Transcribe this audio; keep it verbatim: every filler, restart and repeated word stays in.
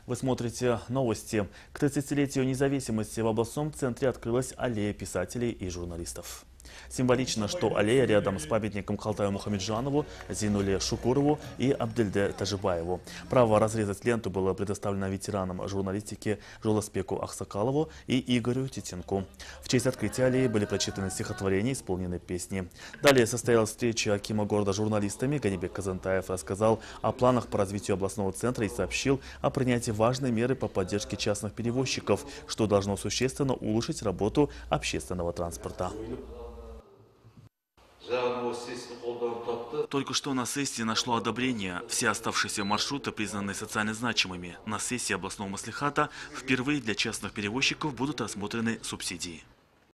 Вы смотрите новости. К тридцатилетию независимости в областном центре открылась аллея писателей и журналистов. Символично, что аллея рядом с памятником Калтаю Мухамеджанову, Зинуле Шукурову и Абдельде Тажибаеву. Право разрезать ленту было предоставлено ветеранам журналистики Жоласпеку Ахсакалову и Игорю Титенку. В честь открытия аллеи были прочитаны стихотворения и исполнены песни. Далее состоялась встреча акима города с журналистами. Ганибек Казантаев рассказал о планах по развитию областного центра и сообщил о принятии важной меры по поддержке частных перевозчиков, что должно существенно улучшить работу общественного транспорта. Только что на сессии нашло одобрение. Все оставшиеся маршруты признаны социально значимыми. На сессии областного маслихата впервые для частных перевозчиков будут рассмотрены субсидии.